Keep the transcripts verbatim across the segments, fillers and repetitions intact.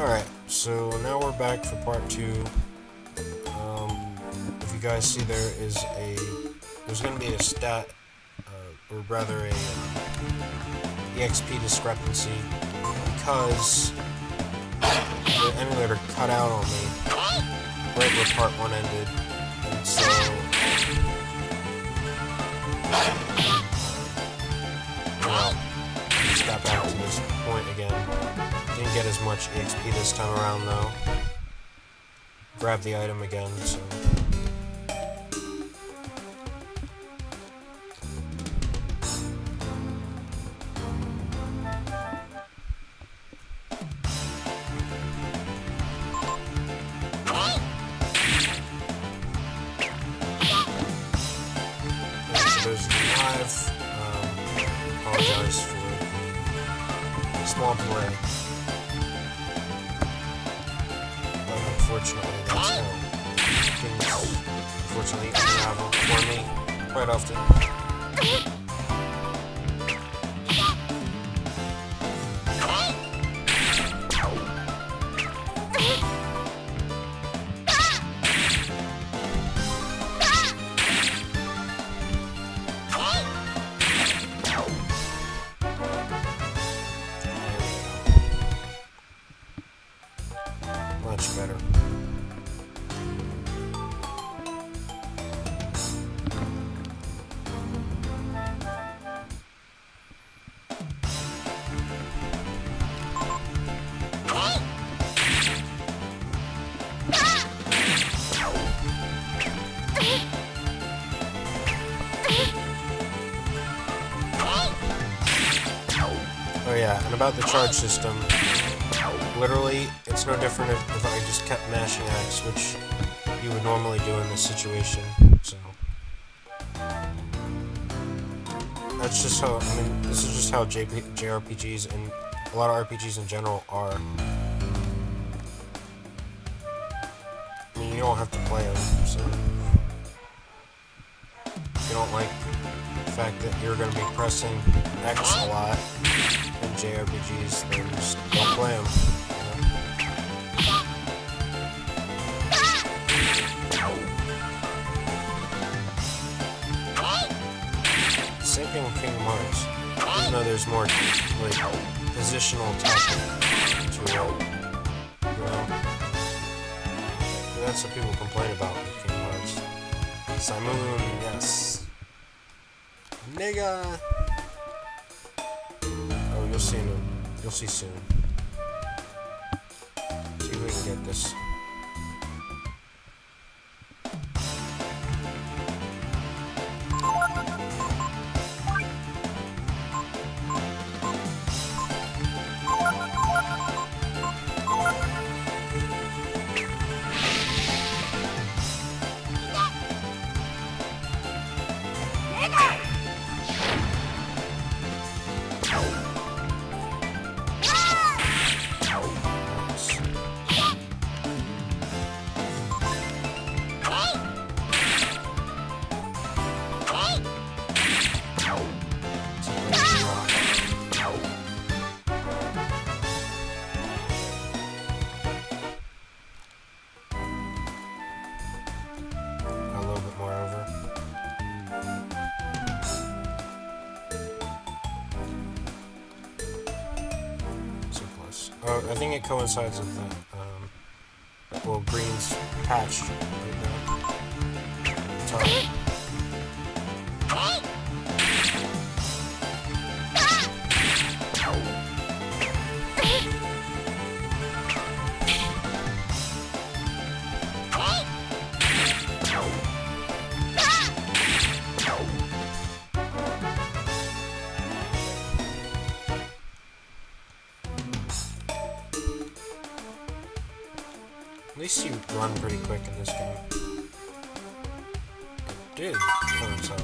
Alright, so now we're back for part two. Um, if you guys see, there is a, there's going to be a stat, uh, or rather a uh, E X P discrepancy, because the emulator cut out on me right where part one ended, and so, well, I just got back to this point again. Didn't get as much E X P this time around, though. Grab the item again, so... There's live. Um, apologize for the small delay. Unfortunately, that's how things unfortunately unravel for me quite often. Much better. Oh yeah, and about the charge system, literally, it's no different if, if I just kept mashing X, which you would normally do in this situation, so... That's just how, I mean, this is just how J P, J R P Gs and a lot of R P Gs in general are. I mean, you don't have to play them, so... If you don't like the fact that you're going to be pressing X a lot in J R P Gs, then just don't play them. Same thing with Kingdom Hearts. Even though there's more, like, positional attachment to it, you know? And that's what people complain about with Kingdom Hearts. Simoon, yes. Nigga! Oh, you'll see him. You'll see soon. See if we can get this. Uh, I think it coincides with that, um, well, green's patched right now. Sorry. At least you run pretty quick in this game. Dude, coincide.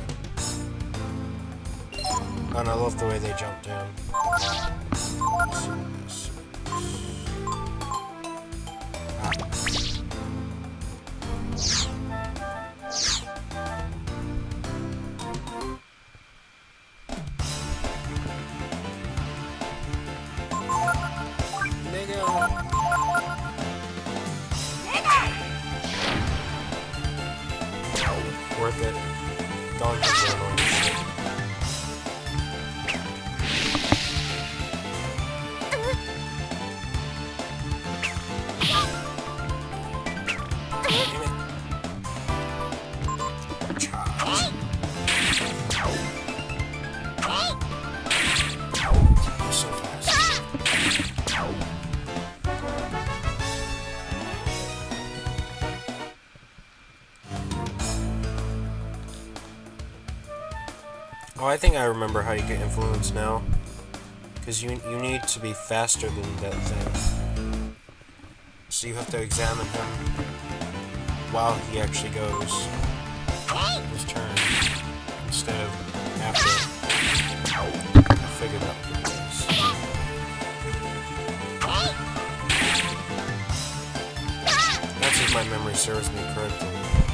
Oh, and I love the way they jump down. Oh, I think I remember how you get influence now. Because you, you need to be faster than that thing. So you have to examine him while he actually goes his turn instead of after. I figured out what it is. That's if my memory serves me correctly.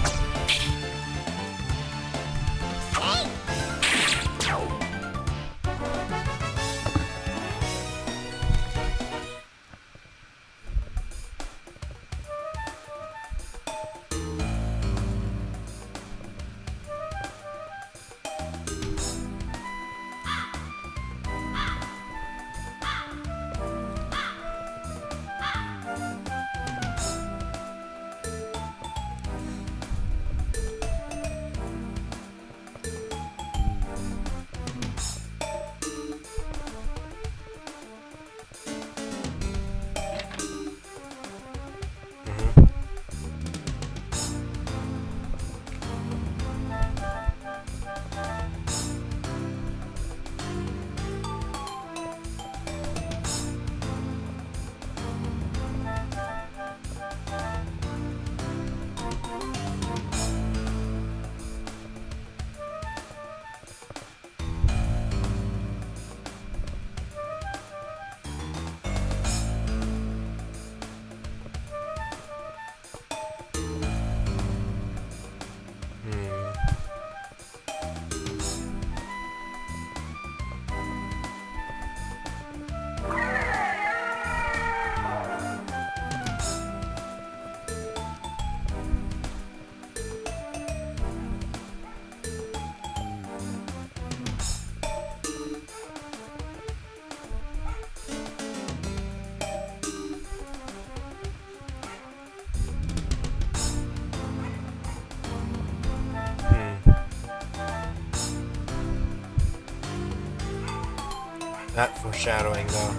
That foreshadowing, though.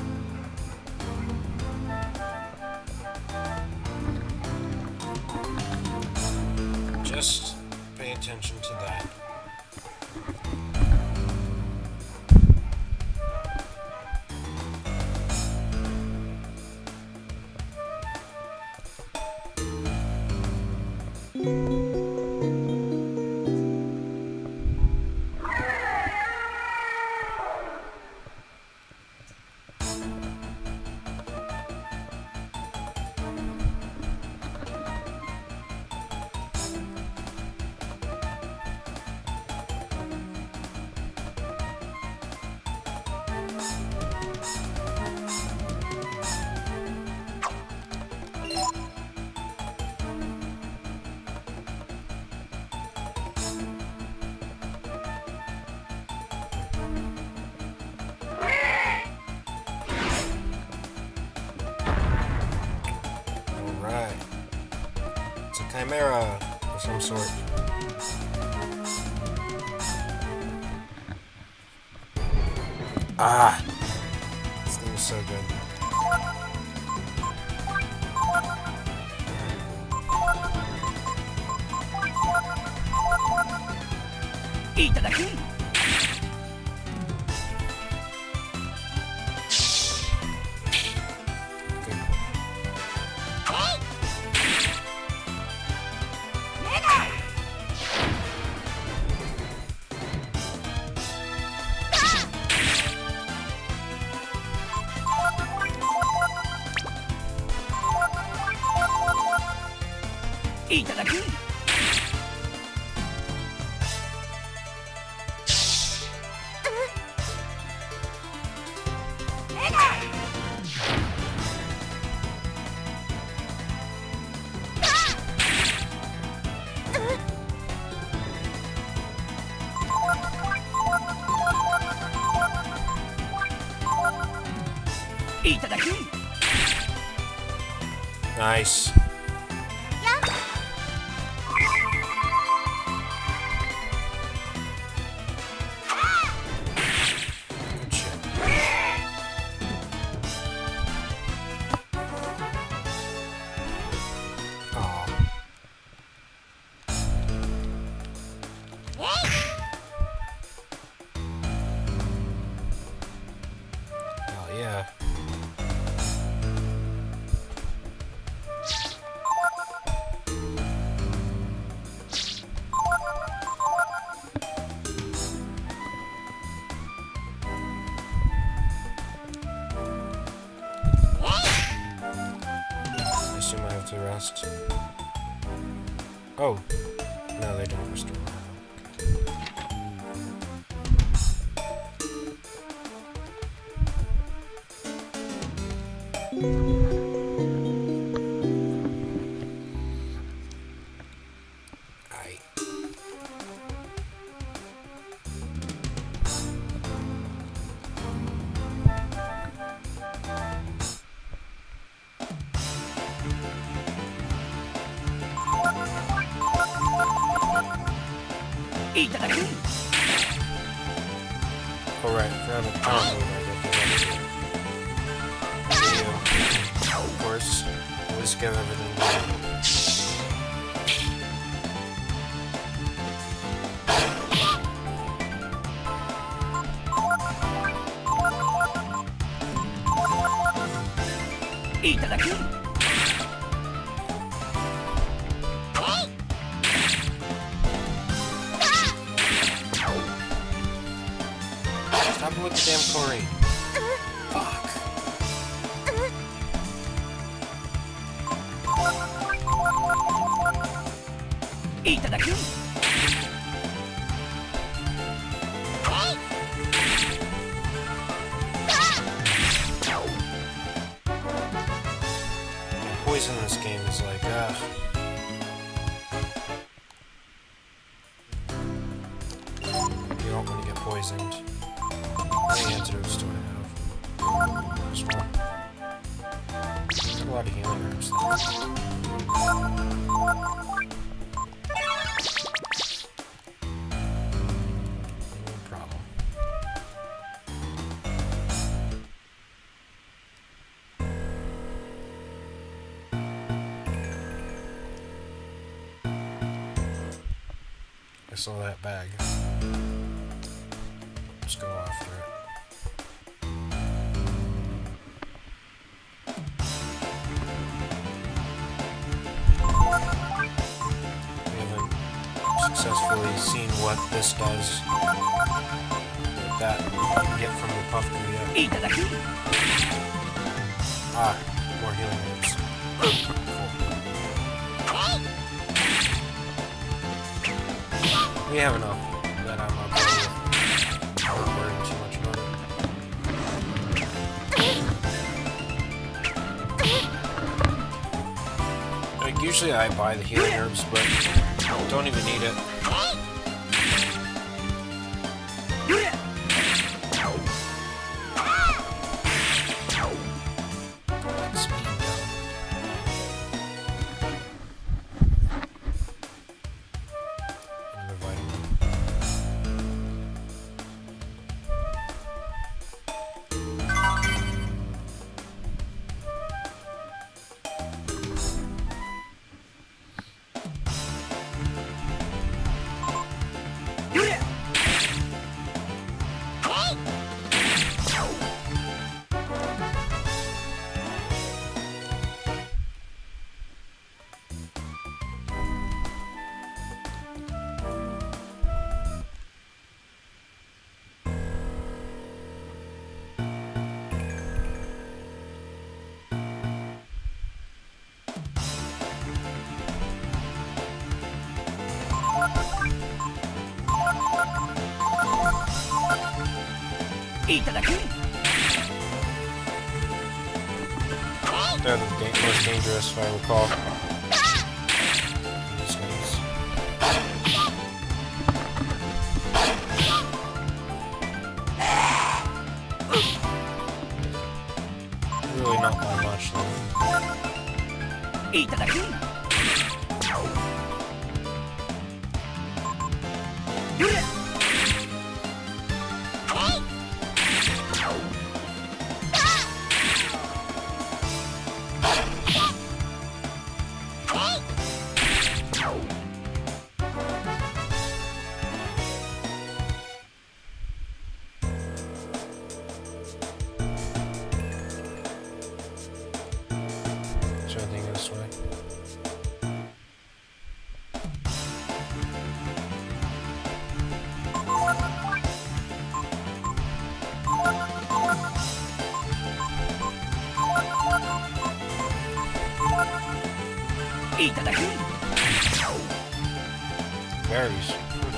Just pay attention to that. Chimera of some sort. Ah! This thing is so good. Itadaki! Itadaki! Itadaki! Nice. Yeah. I assume I have to rest. Oh. No, they don't restore. Aye. Alright, found a power move. Of course, always give everything back. Stop with the damn chlorine. Fuck. Poison in this game is like, ugh. You don't want to get poisoned. How many antidotes do I have? Just one. There's a lot of healing herbs. No problem. I saw that bag. Let's go after it. We haven't successfully seen what this does. What that you can get from the puff goo yet. Ah, more healing herbs. Cool. We have enough that I'm not not worrying too much about it. Like, usually I buy the healing herbs, but don't even need it. Speed down. Another vitamin. They're the da most dangerous, if I recall. These guys. Really not by much, though. いただき Berries.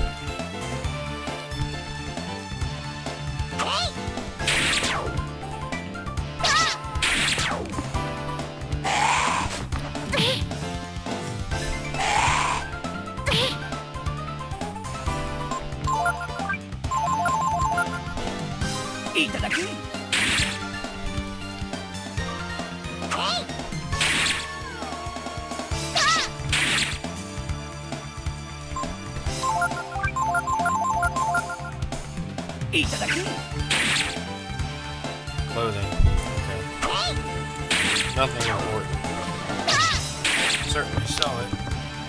Clothing. Okay. Nothing important. Certainly sell it.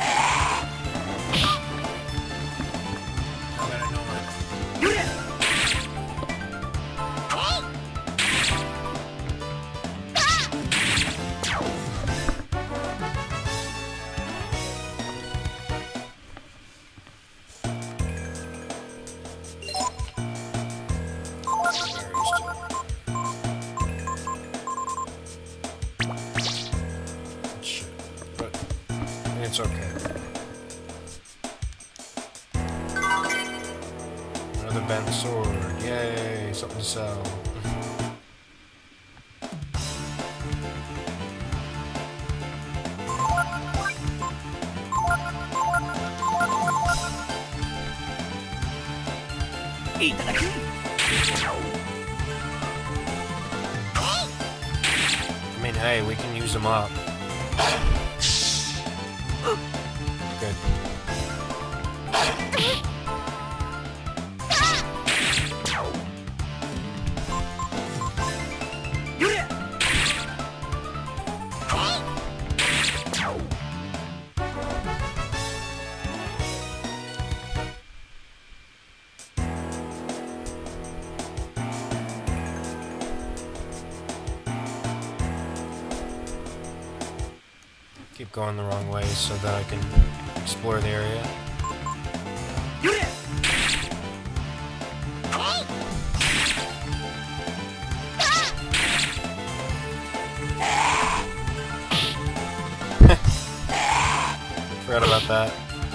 Now that I know it. It's okay. Another bent sword. Yay, something to sell. I mean, hey, we can use them up. Good. Keep going the wrong way so that I can explore the area. Forgot about that.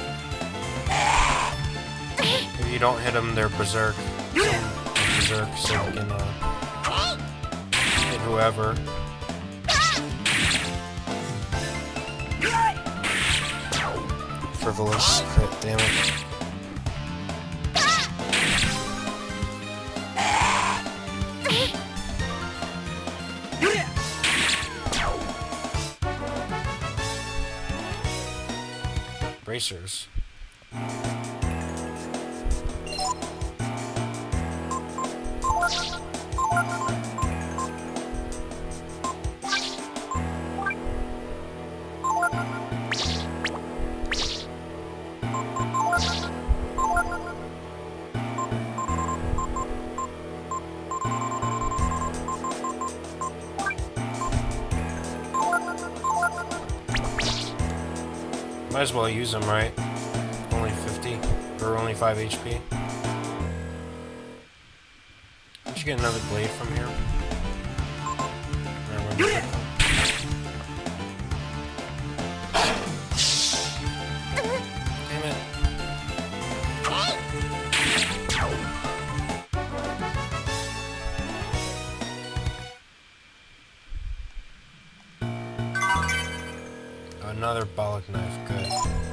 If you don't hit them, they're berserk. Berserk, so you can uh, hit whoever. Frivolous crit, damn it. Bracers. Might as well use them, right? Only fifty, or only five H P. Did you get another blade from here? Damn it. Another bollock knife, good.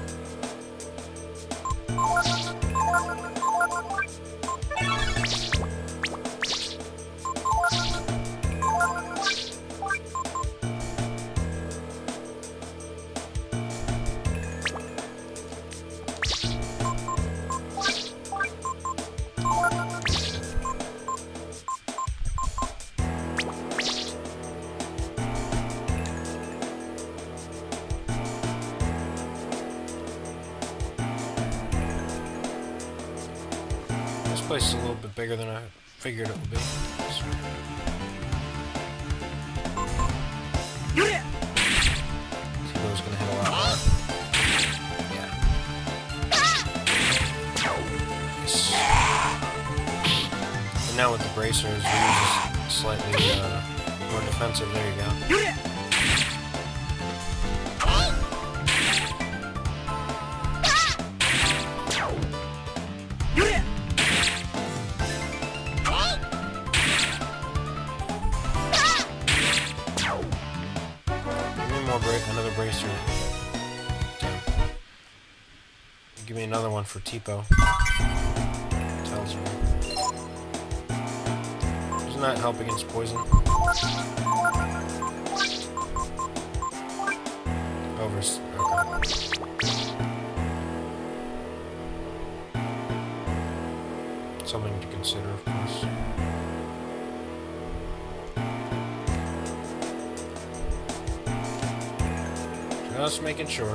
This place is a little bit bigger than I figured it would be. So. T-Bow's gonna hit a lot more. Yeah. Nice. And now with the bracers, we use slightly uh, more defensive. There you go. Give me another one for Tipo. Tells me. Doesn't that help against poison? Over. Okay. Something to consider, of course. Just making sure.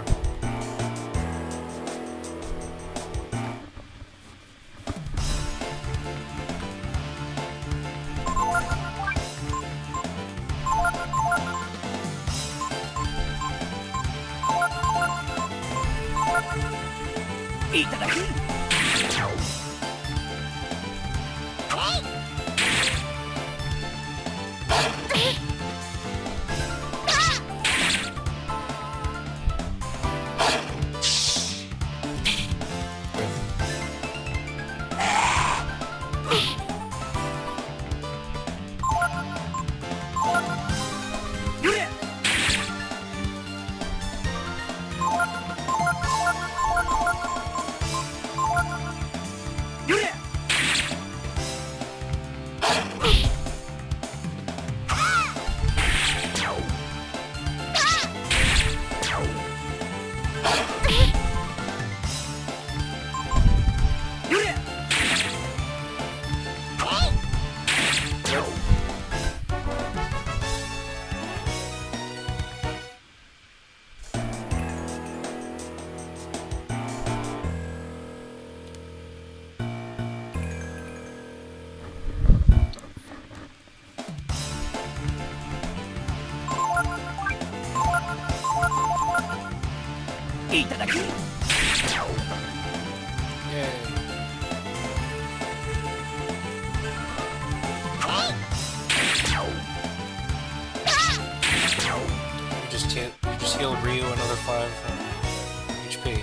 Heal Ryu another five H P.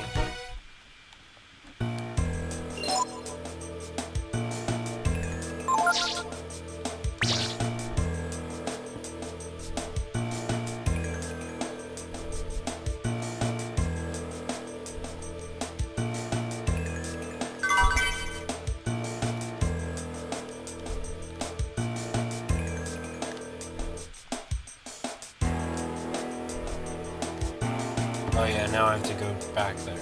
Oh yeah, now I have to go back there.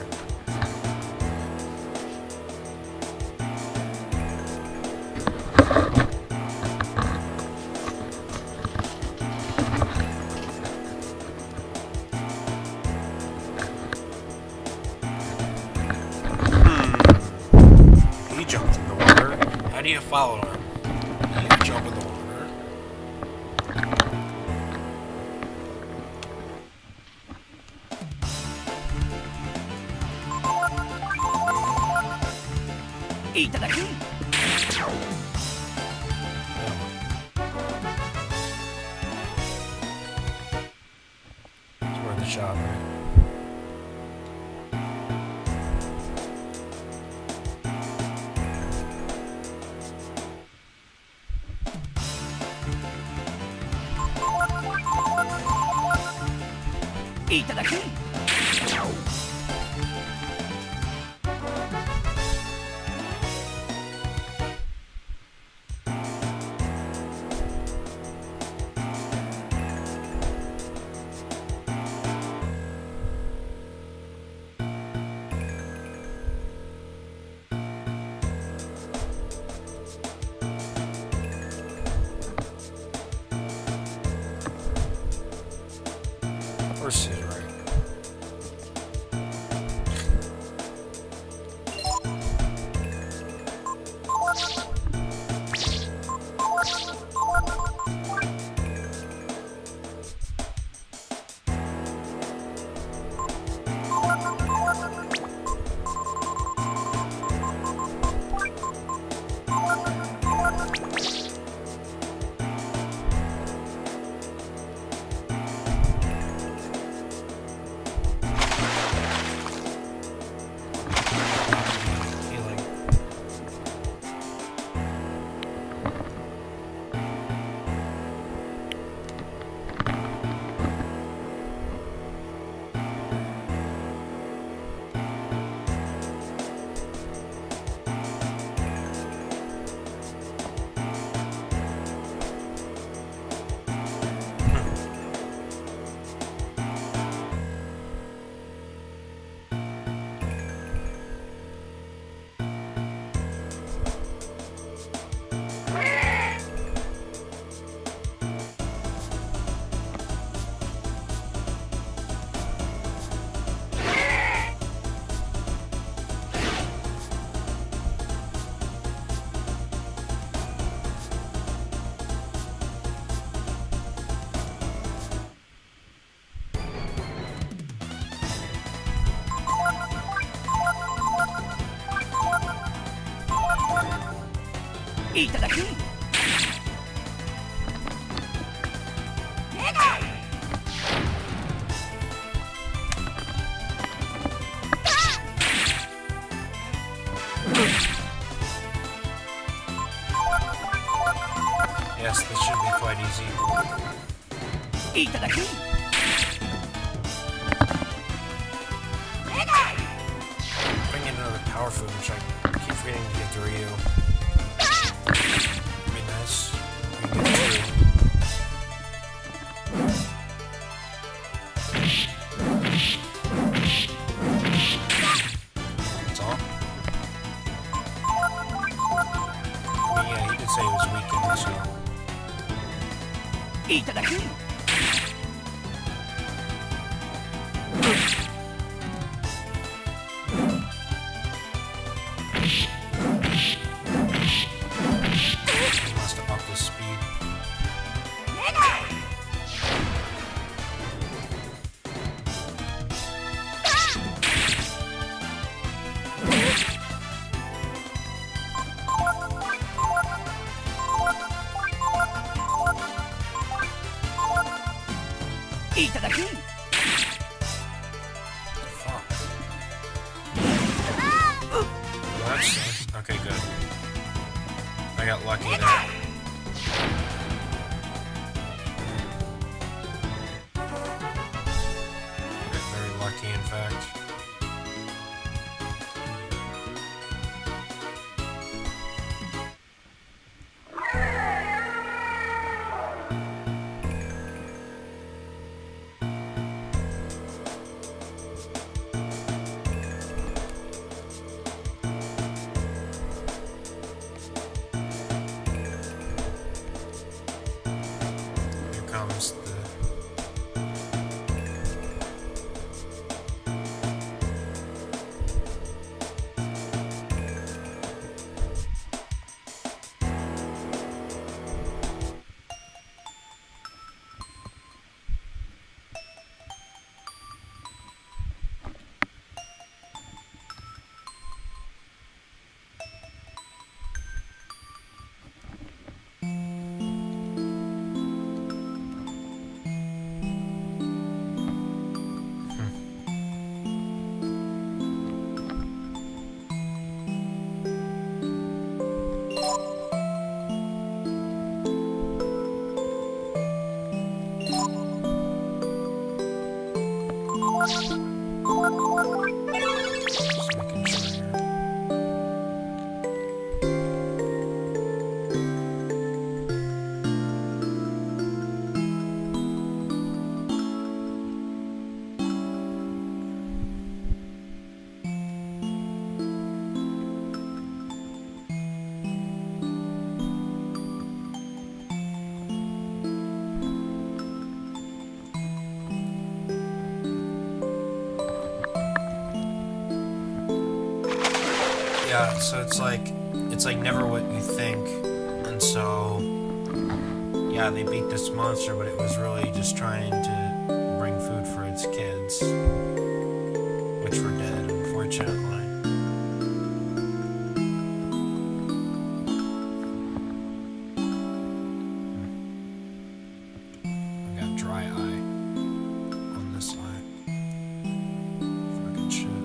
Hmm. He jumped in the water. How do you follow him? You jump in the water. It's worth a shot, right? Of course he's right. いただき Yes, this should be quite easy. いただき Bring in another power food, which I keep forgetting to give to Ryu. Would be nice. We can get two. That's all. I mean, yeah, he did say he was weakened, so... いただき He must have upped his speed. いただき Fuck. Well, that's... Okay, good. I got lucky there. Very lucky, in fact. Here comes the... Just making sure here. Yeah, so it's like, it's like never what you think, and so, yeah, they beat this monster, but it was really just trying to bring food for its kids, which were dead, unfortunately. I got dry eye on this eye. Fucking shit.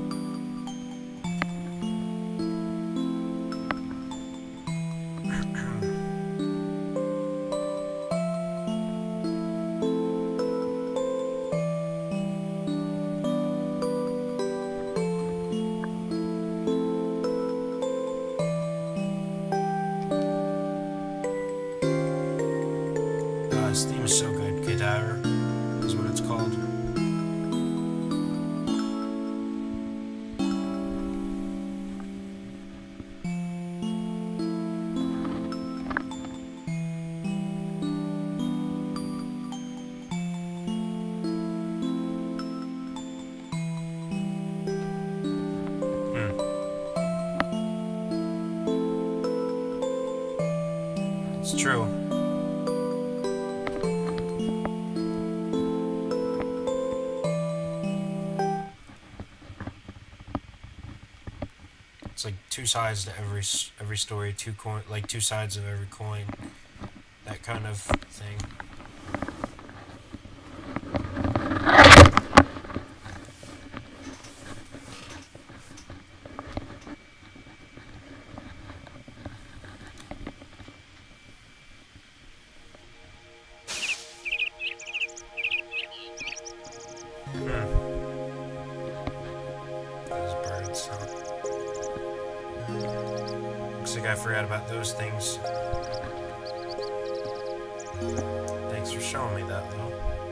Uh, this theme is so good. Cadaver is what it's called. Hmm. It's true. It's like two sides to every s- every story, two coin, like two sides of every coin, that kind of thing. I forgot about those things. Thanks for showing me that, though.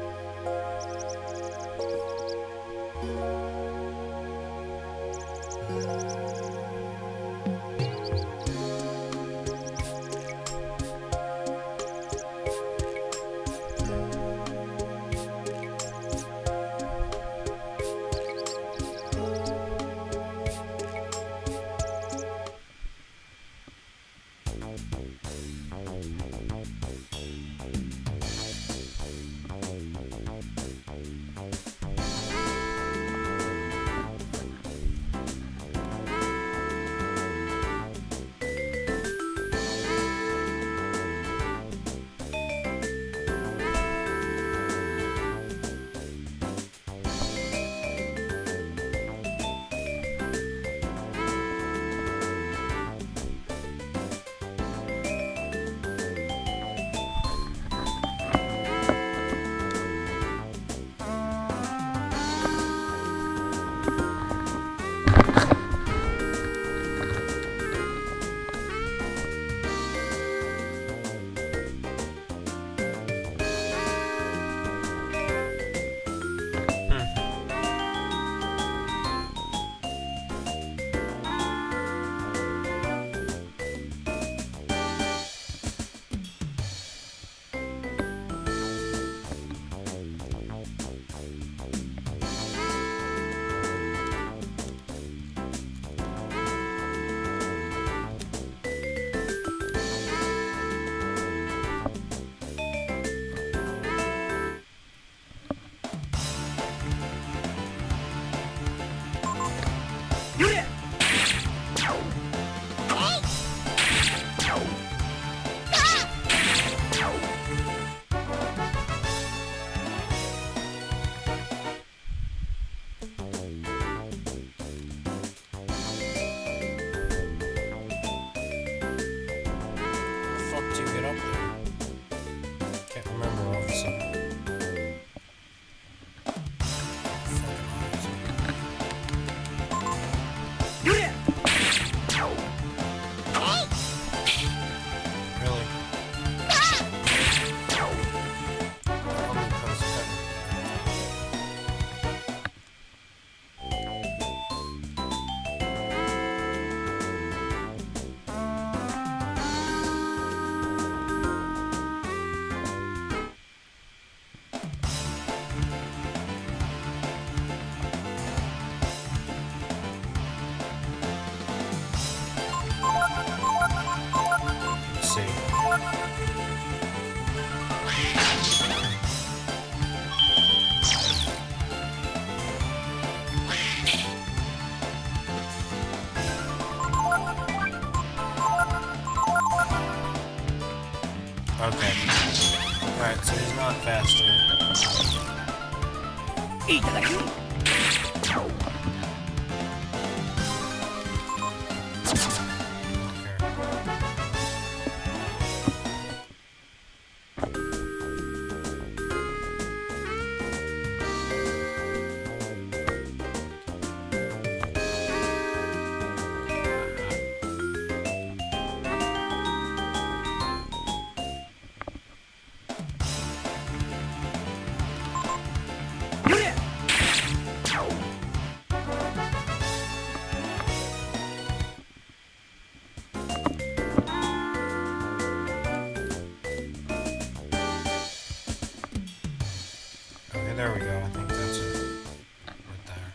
Okay. Alright, so he's not faster. Itadaki. There we go, I think that's it. Right there.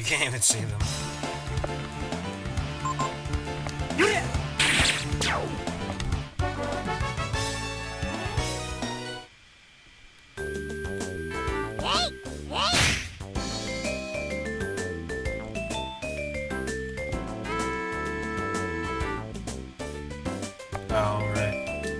can't even see them. Oh, right.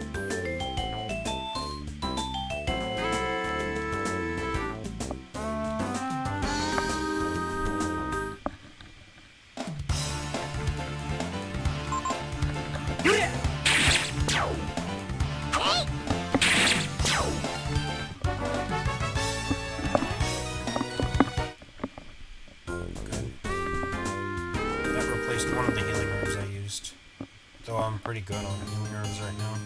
That replaced one of the healing herbs I used. Though I'm pretty good on healing herbs right now.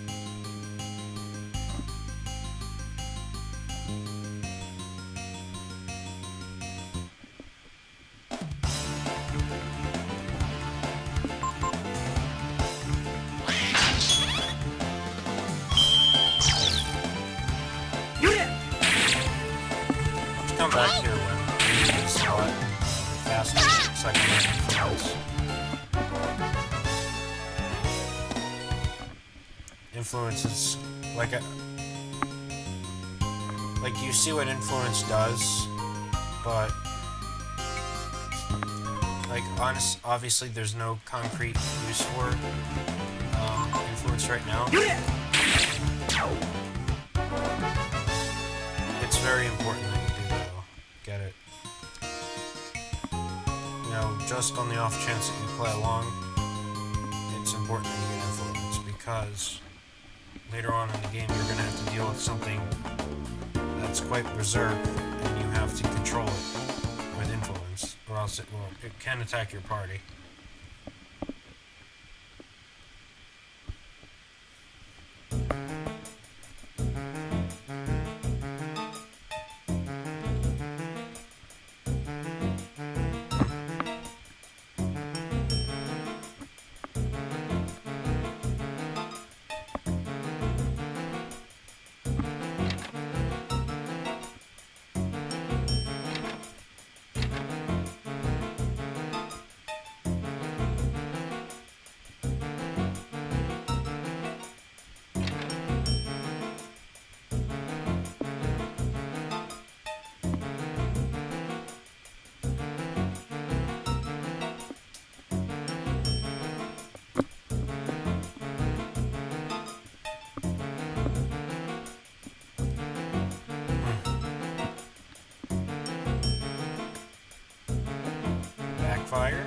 Come back here when it's not faster second influence. Influences like a like you see what influence does, but like honest obviously there's no concrete use for um, influence right now. It's very important that you do though. Get it. You know, just on the off chance that you play along, it's important that you get influence because later on in the game you're going to have to deal with something that's quite reserved and you have to control it with influence or else it will it can attack your party. Backfire.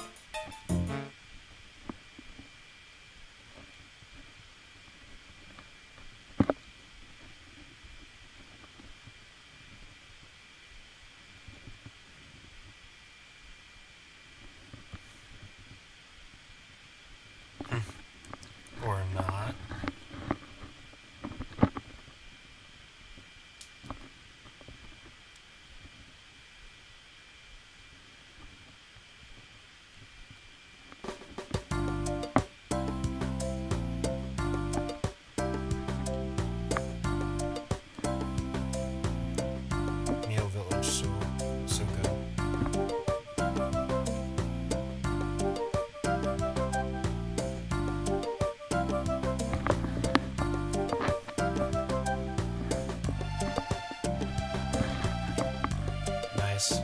Or not. Neo Village, so so good. Nice.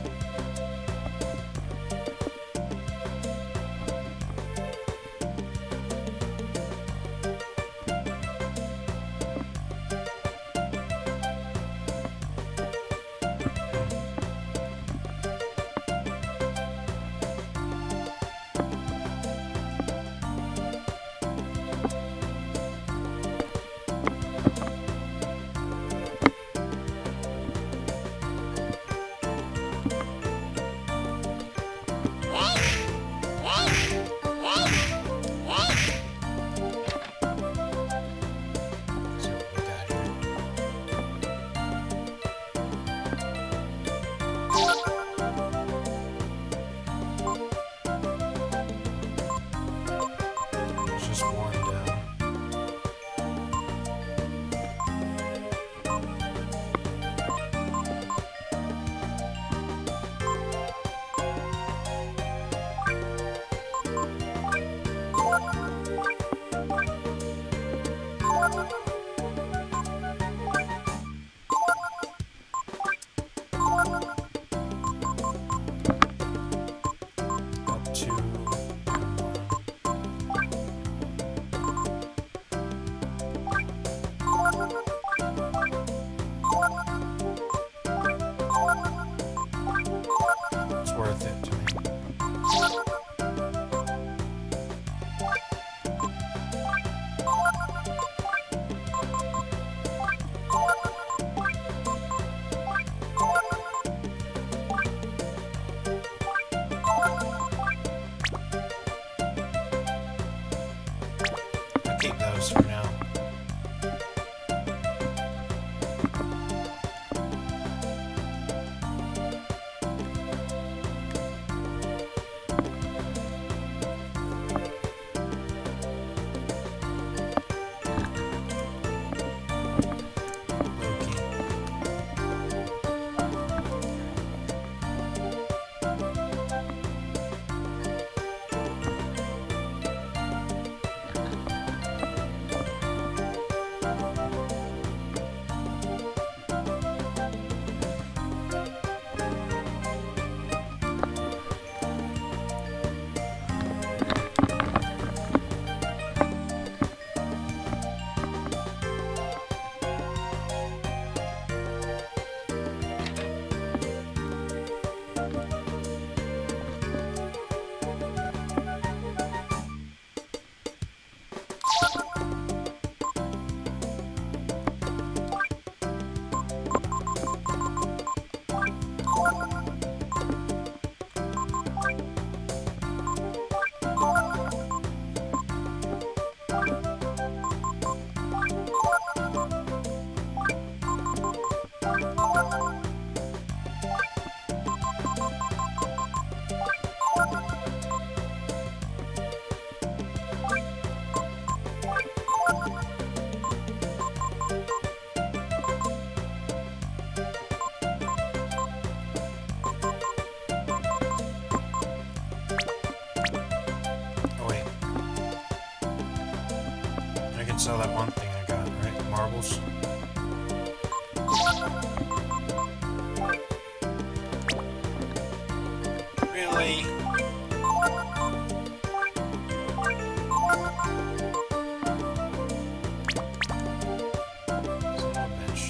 sell that one thing I got, right? Marbles. Really? Son of a bitch.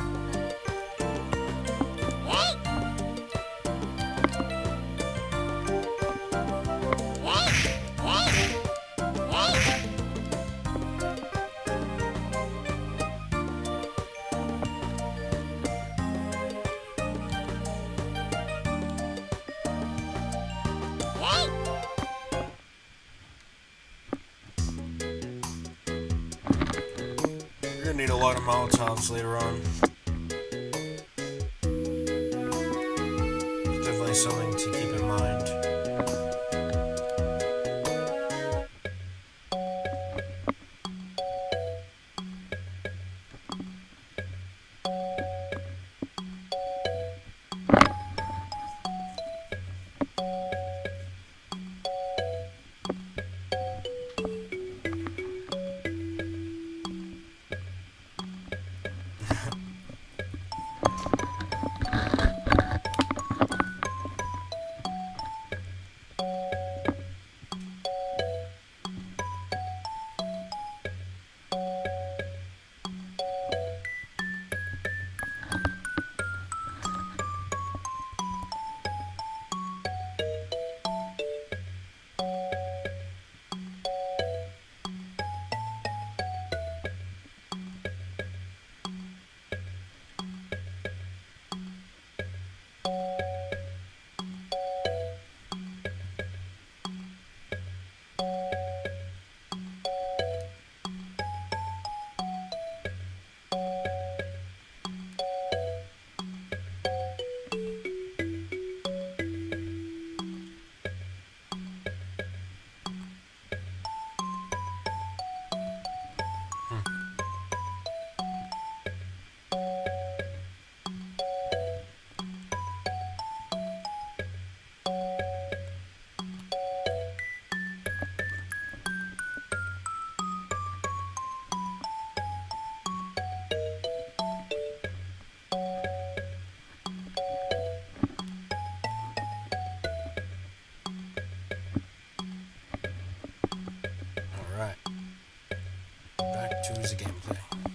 We're gonna need a lot of Molotovs later on. It's definitely something to keep in mind. To the gameplay.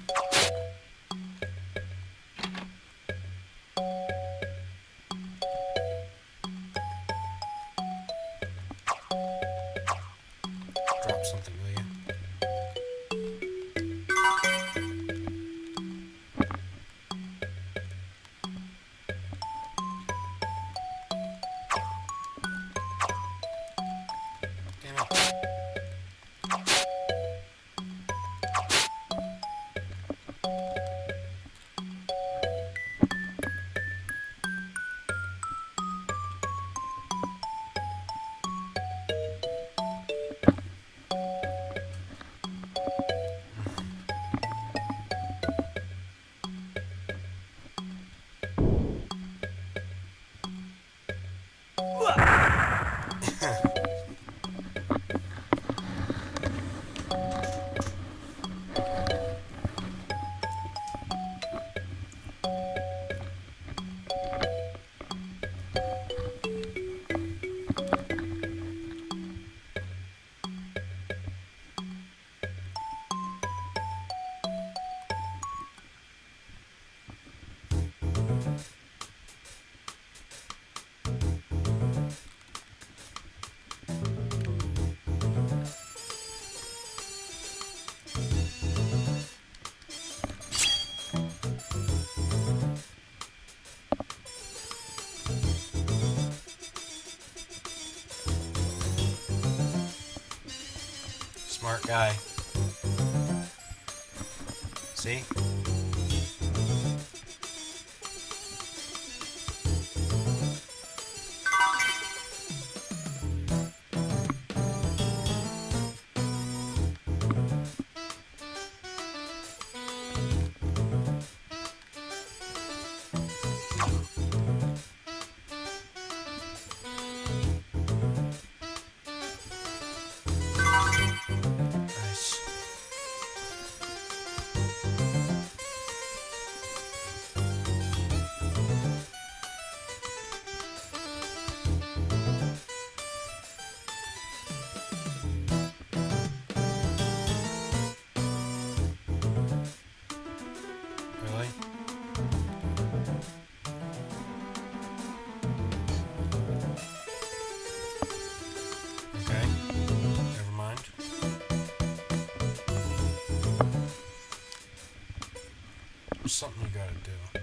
Drop something, will you? Damn it. Smart guy. See? trying to do.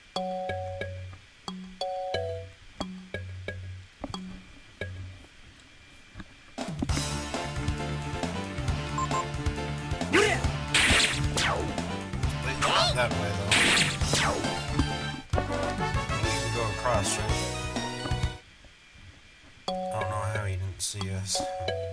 But not that way, though. You can go across, right? I don't know how he didn't see us.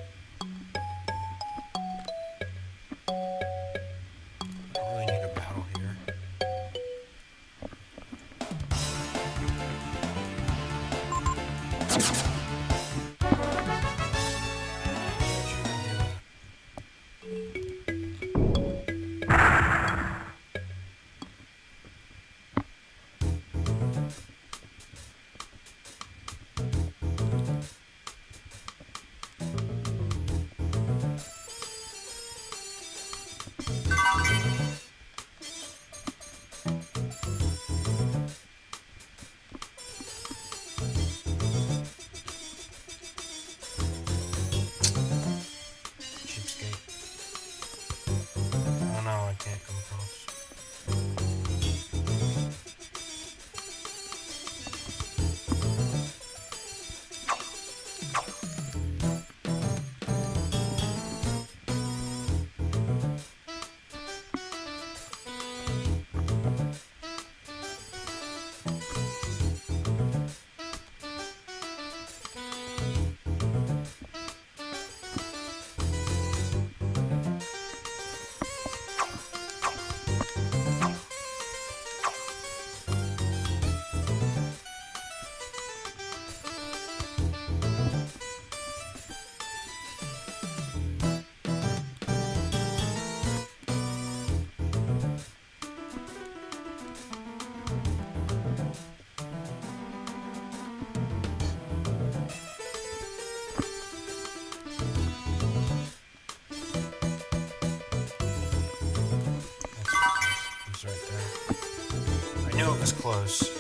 I knew it was close.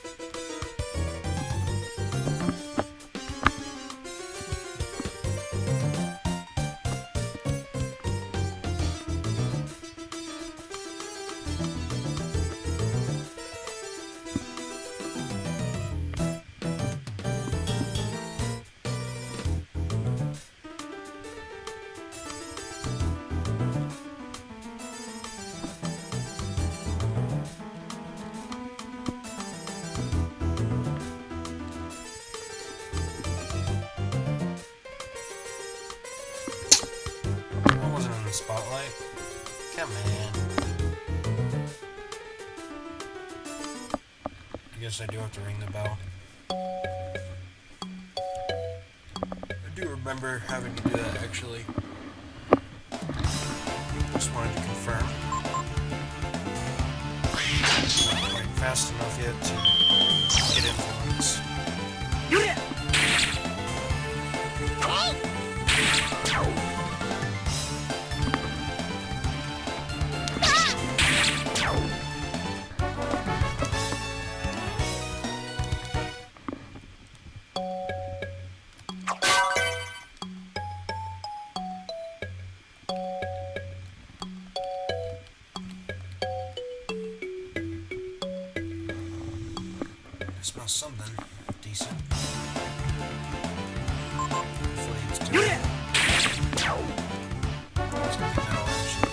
Spotlight? Come on. I guess I do have to ring the bell. I do remember having to do that actually. Just wanted to confirm. Not quite fast enough yet to get influence. Smells something decent. Hopefully it's too bad. It's gonna be metal, actually.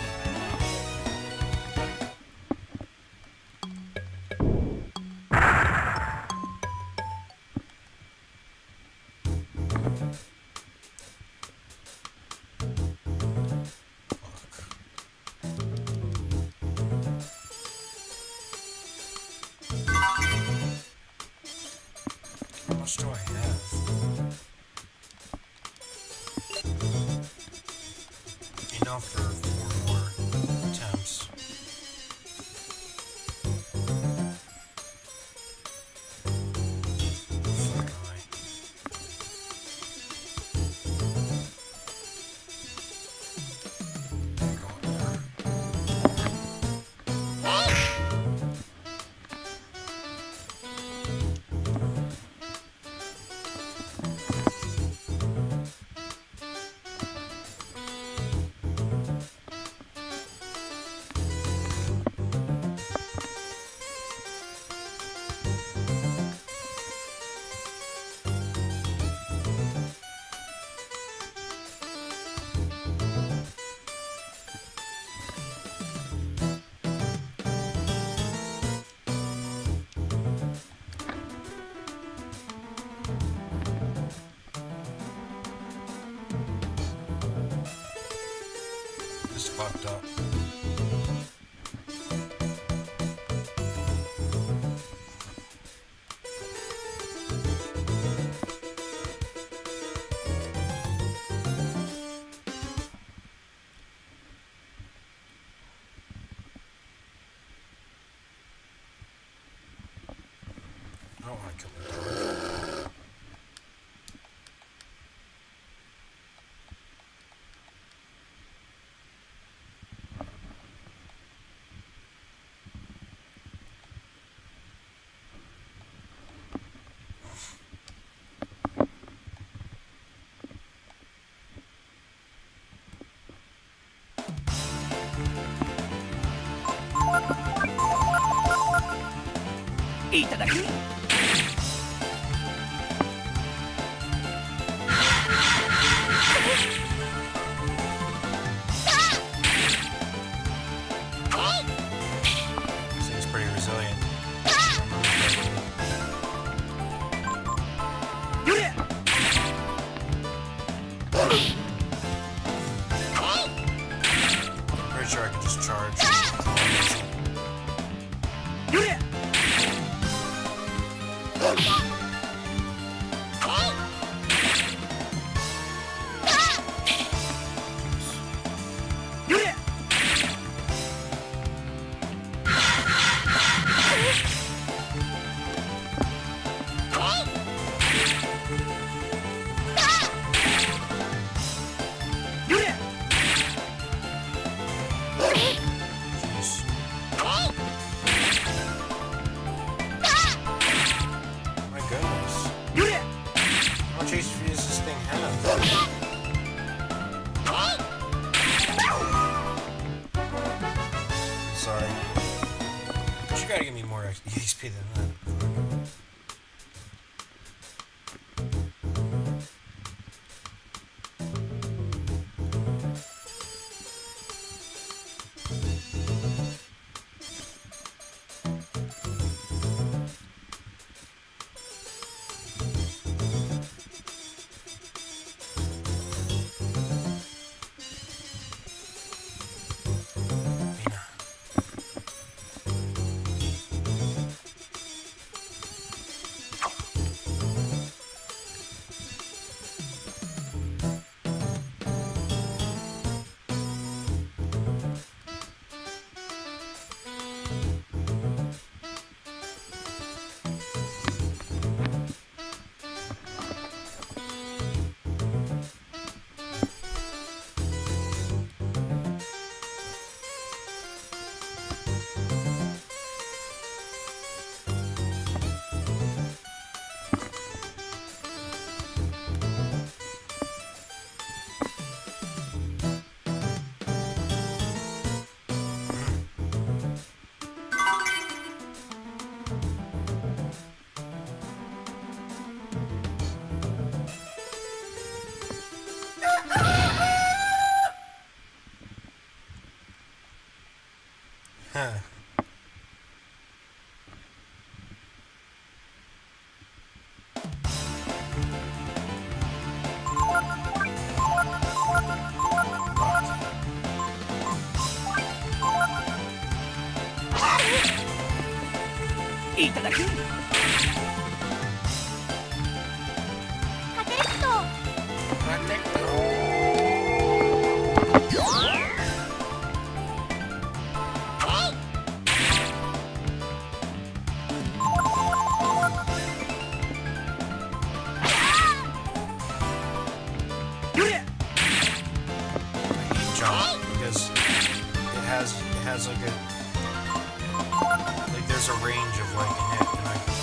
How much do I have? Enough for four more attempts. Fuck am I? Go up there. I don't want to kill my dog. Itadaki. Seems pretty resilient. Pretty sure I can just charge. Sorry. But you gotta give me more X P than that. Huh. Itadaki. Because it has it has like a like there's a range of like a hit, and I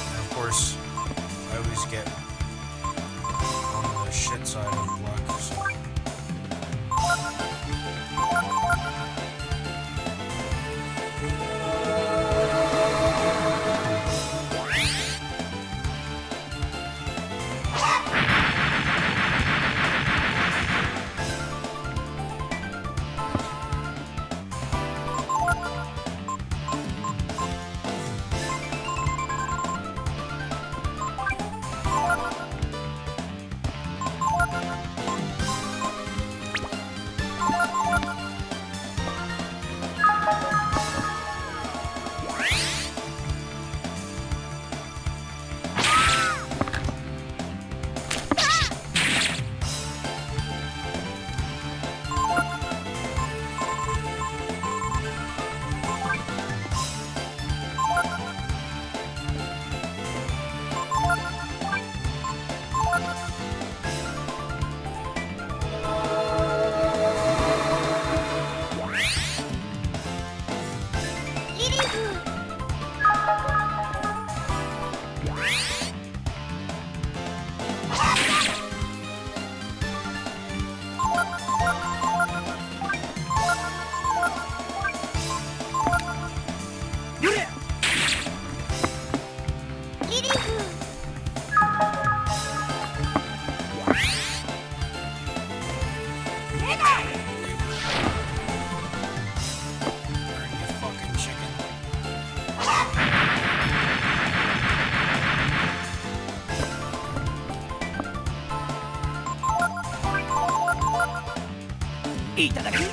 いただく。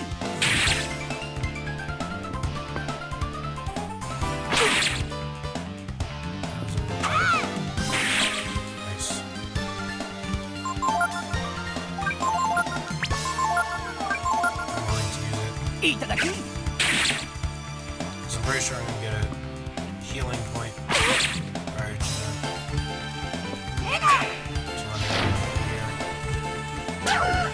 いただく。 So I'm pretty sure I'm gonna get a healing point prior to that. So I'm gonna go here.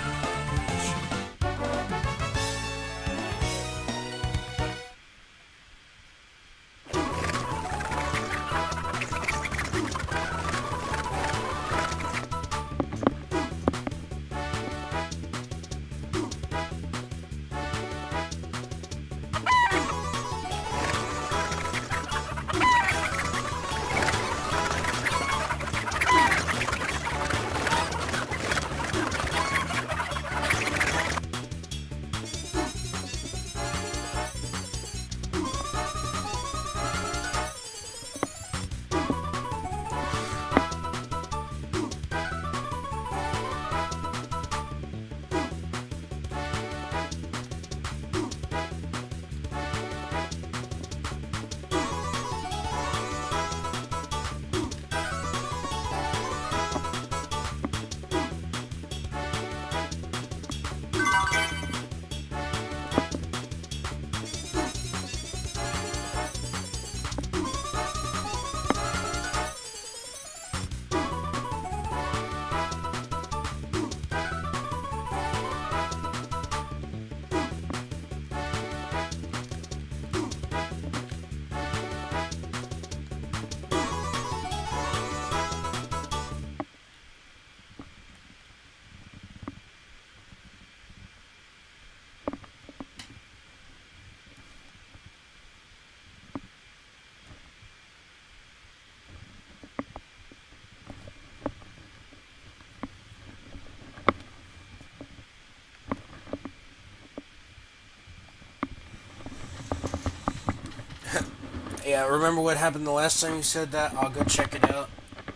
Yeah, remember what happened the last time you said that? I'll go check it out.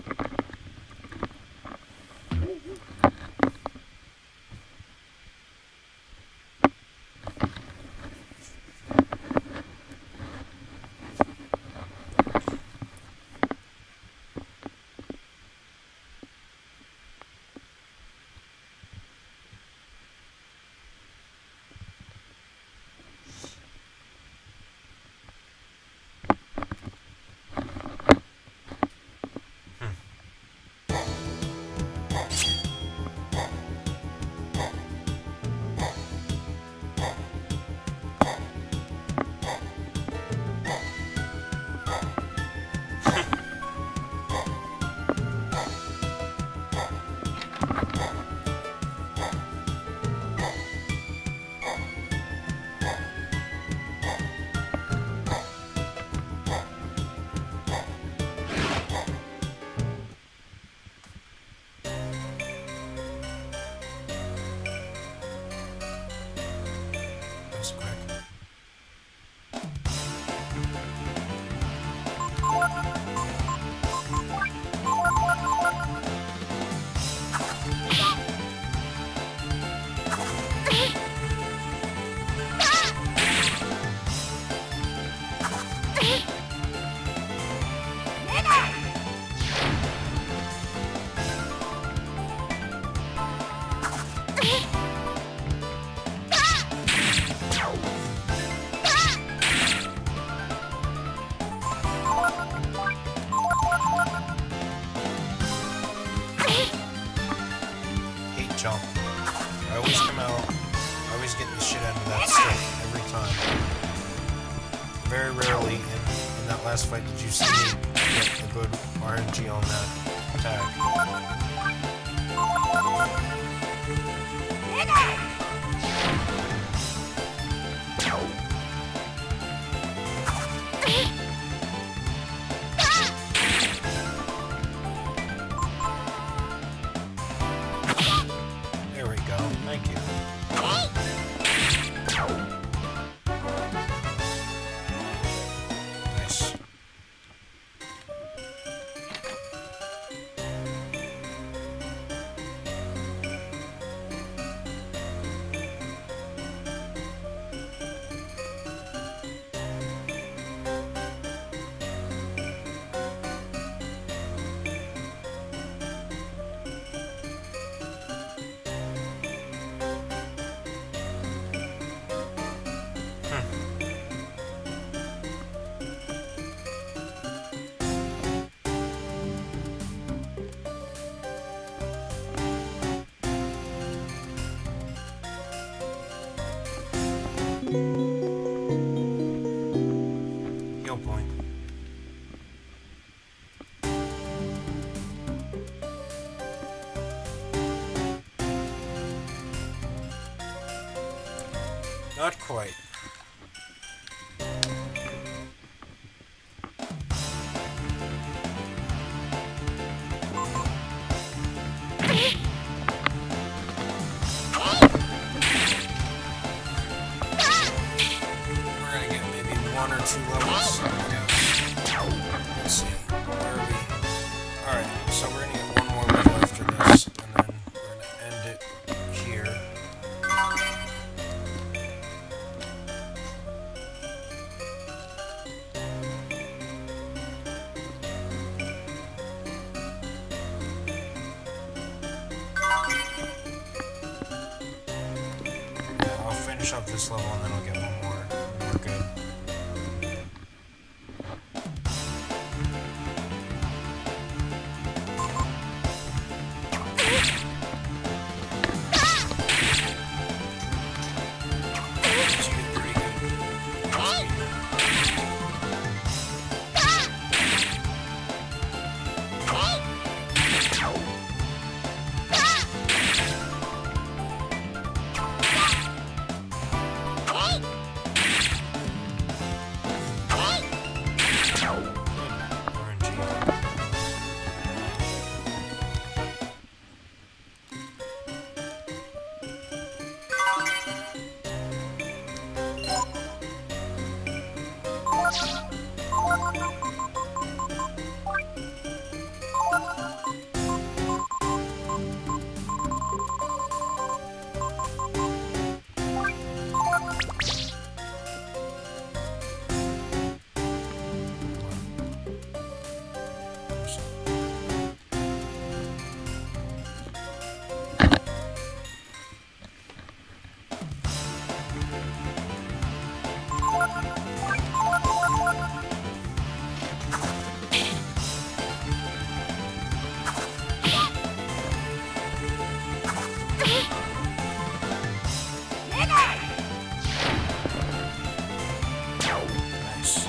Jump. I always come out, I always get the shit out of that stick every time. Very rarely in, in that last fight did you see me get a good R N G on that attack. There we go. Thank you. Nice. Heal point. Not quite. We're gonna get maybe one or two levels. Let's see. Where are we? Alright, so we're gonna get one more level after this, and then we're gonna end it here. Yeah, I'll finish up this level and then I'll get one more. We're good. So you did pretty good. R N G. Nice.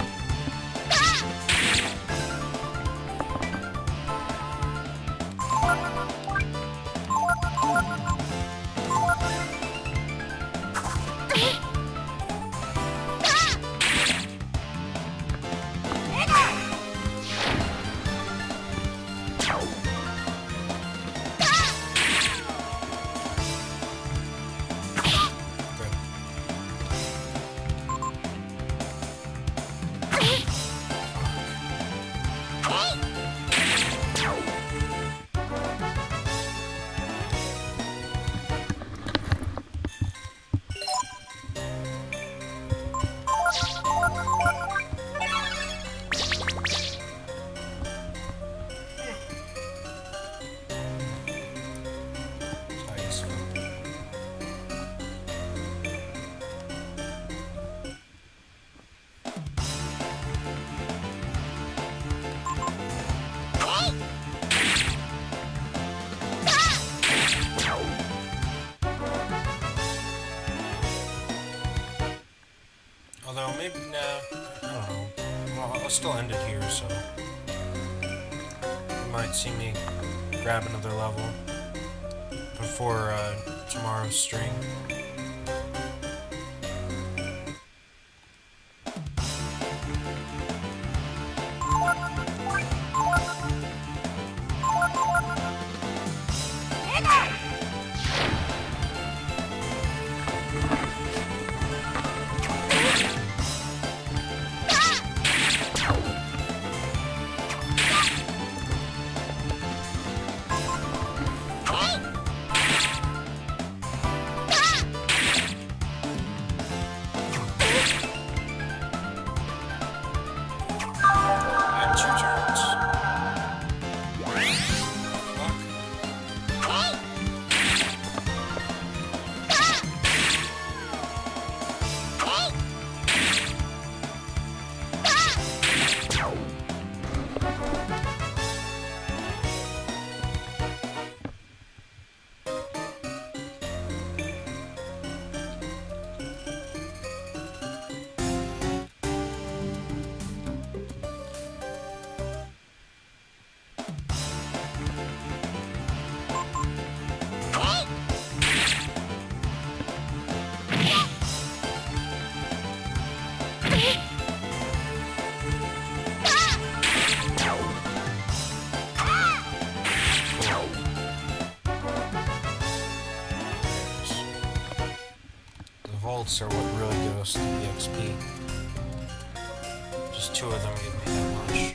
Good. Nice. Although maybe nah, I don't know. Well, I'll still end it here. So might see me grab another level before uh, tomorrow's stream. Vaults are what really gives us the E X P. Just two of them give me that much.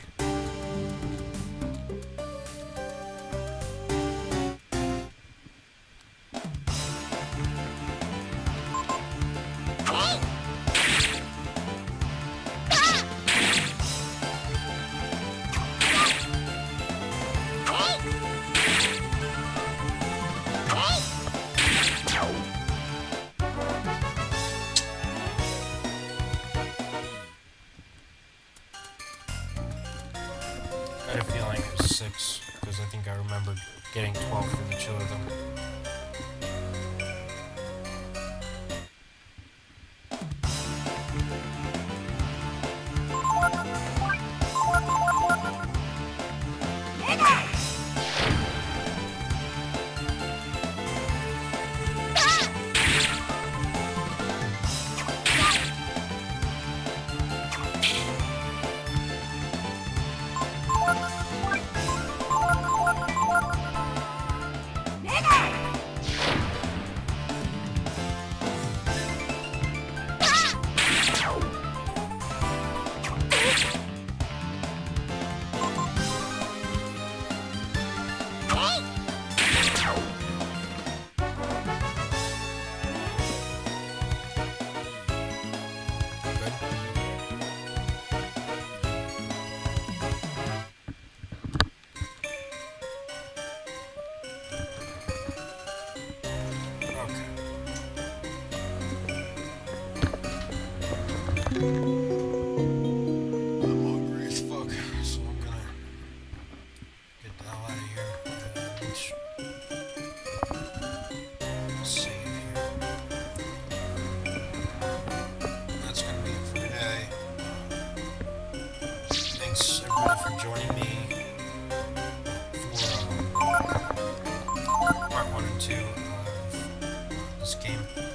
I had a feeling it was six, because I think I remembered getting twelve for the two of them. I'm hungry as fuck, so I'm gonna get the hell out of here and save here. That's gonna be it for today. Thanks everyone for joining me for um, part one and two of this game.